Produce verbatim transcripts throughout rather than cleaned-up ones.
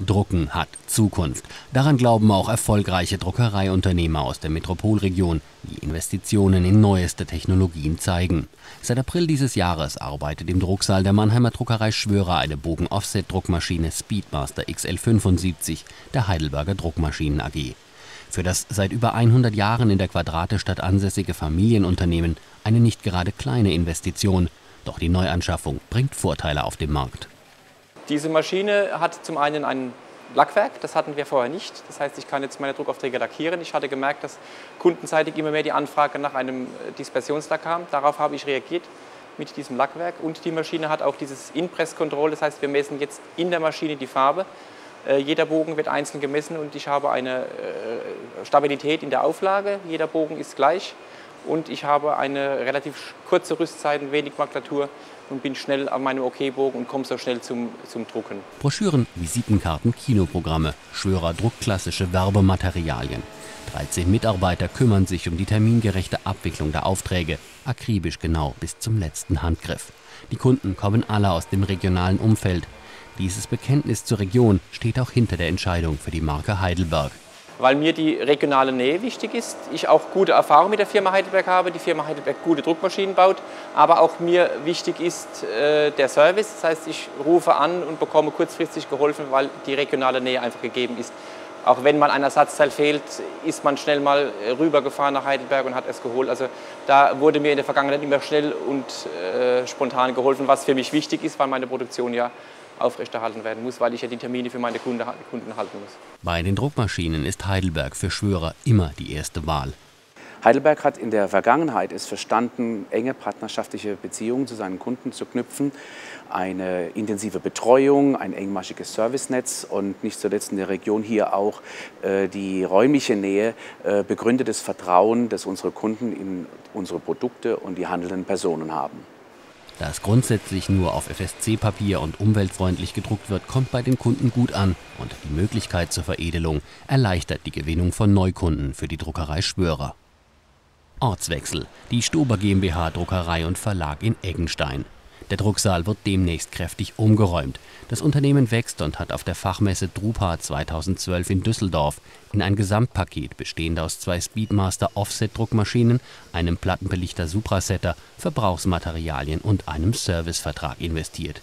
Drucken hat Zukunft. Daran glauben auch erfolgreiche Druckereiunternehmer aus der Metropolregion, die Investitionen in neueste Technologien zeigen. Seit April dieses Jahres arbeitet im Drucksaal der Mannheimer Druckerei Schwörer eine Bogen-Offset-Druckmaschine Speedmaster X L fünfundsiebzig der Heidelberger Druckmaschinen A G. Für das seit über hundert Jahren in der Quadratestadt ansässige Familienunternehmen eine nicht gerade kleine Investition. Doch die Neuanschaffung bringt Vorteile auf dem Markt. Diese Maschine hat zum einen ein Lackwerk, das hatten wir vorher nicht. Das heißt, ich kann jetzt meine Druckaufträge lackieren. Ich hatte gemerkt, dass kundenseitig immer mehr die Anfrage nach einem Dispersionslack kam. Darauf habe ich reagiert mit diesem Lackwerk. Und die Maschine hat auch dieses In-Press-Control. Das heißt, wir messen jetzt in der Maschine die Farbe. Äh, jeder Bogen wird einzeln gemessen und ich habe eine äh, Stabilität in der Auflage. Jeder Bogen ist gleich. Und ich habe eine relativ kurze Rüstzeit, wenig Makulatur und bin schnell an meinem OK-Bogen und komme so schnell zum, zum Drucken. Broschüren, Visitenkarten, Kinoprogramme, Schwörer druckklassische Werbematerialien. dreizehn Mitarbeiter kümmern sich um die termingerechte Abwicklung der Aufträge, akribisch genau bis zum letzten Handgriff. Die Kunden kommen alle aus dem regionalen Umfeld. Dieses Bekenntnis zur Region steht auch hinter der Entscheidung für die Marke Heidelberg. Weil mir die regionale Nähe wichtig ist, ich auch gute Erfahrung mit der Firma Heidelberg habe, die Firma Heidelberg gute Druckmaschinen baut, aber auch mir wichtig ist äh, der Service. Das heißt, ich rufe an und bekomme kurzfristig geholfen, weil die regionale Nähe einfach gegeben ist. Auch wenn mal ein Ersatzteil fehlt, ist man schnell mal rübergefahren nach Heidelberg und hat es geholt. Also da wurde mir in der Vergangenheit immer schnell und äh, spontan geholfen, was für mich wichtig ist, weil meine Produktion ja aufrechterhalten werden muss, weil ich ja die Termine für meine Kunden halten muss. Bei den Druckmaschinen ist Heidelberg für Schwörer immer die erste Wahl. Heidelberg hat in der Vergangenheit es verstanden, enge partnerschaftliche Beziehungen zu seinen Kunden zu knüpfen, eine intensive Betreuung, ein engmaschiges Servicenetz und nicht zuletzt in der Region hier auch äh, die räumliche Nähe, äh, begründetes Vertrauen, das unsere Kunden in unsere Produkte und die handelnden Personen haben. Dass grundsätzlich nur auf F S C-Papier und umweltfreundlich gedruckt wird, kommt bei den Kunden gut an und die Möglichkeit zur Veredelung erleichtert die Gewinnung von Neukunden für die Druckerei Schwörer. Ortswechsel. Die Stober GmbH Druckerei und Verlag in Eggenstein. Der Drucksaal wird demnächst kräftig umgeräumt. Das Unternehmen wächst und hat auf der Fachmesse drupa zweitausendzwölf in Düsseldorf in ein Gesamtpaket bestehend aus zwei Speedmaster Offset-Druckmaschinen, einem Plattenbelichter Suprasetter, Verbrauchsmaterialien und einem Servicevertrag investiert.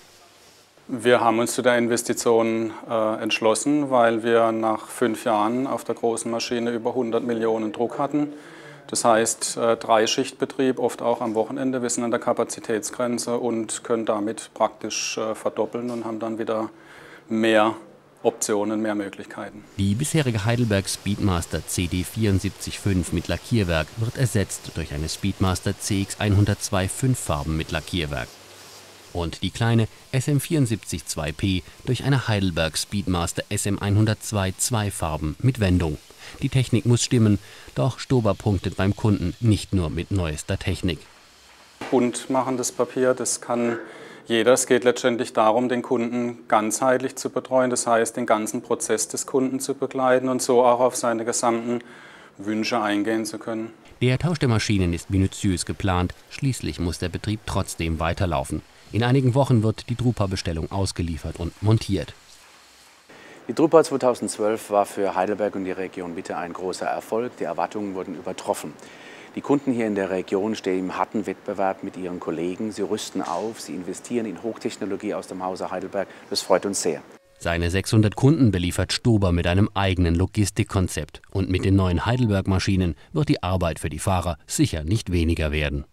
Wir haben uns zu der Investition äh, entschlossen, weil wir nach fünf Jahren auf der großen Maschine über hundert Millionen Druck hatten. Das heißt, äh, Dreischichtbetrieb, oft auch am Wochenende. Wir sind an der Kapazitätsgrenze und können damit praktisch äh, verdoppeln und haben dann wieder mehr Optionen, mehr Möglichkeiten. Die bisherige Heidelberg Speedmaster C D vierundsiebzig fünf mit Lackierwerk wird ersetzt durch eine Speedmaster C X hundertzwei Fünffarben mit Lackierwerk. Und die kleine S M vierundsiebzig zwei P durch eine Heidelberg Speedmaster S M hundertzwei Zweifarben mit Wendung. Die Technik muss stimmen, doch Stober punktet beim Kunden nicht nur mit neuester Technik. Bunt machendes Papier, das kann jeder. Es geht letztendlich darum, den Kunden ganzheitlich zu betreuen, das heißt, den ganzen Prozess des Kunden zu begleiten und so auch auf seine gesamten Wünsche eingehen zu können. Der Tausch der Maschinen ist minutiös geplant, schließlich muss der Betrieb trotzdem weiterlaufen. In einigen Wochen wird die drupa-Bestellung ausgeliefert und montiert. Die drupa zweitausendzwölf war für Heidelberg und die Region Mitte ein großer Erfolg. Die Erwartungen wurden übertroffen. Die Kunden hier in der Region stehen im harten Wettbewerb mit ihren Kollegen. Sie rüsten auf, sie investieren in Hochtechnologie aus dem Hause Heidelberg. Das freut uns sehr. Seine sechshundert Kunden beliefert Stober mit einem eigenen Logistikkonzept. Und mit den neuen Heidelberg-Maschinen wird die Arbeit für die Fahrer sicher nicht weniger werden.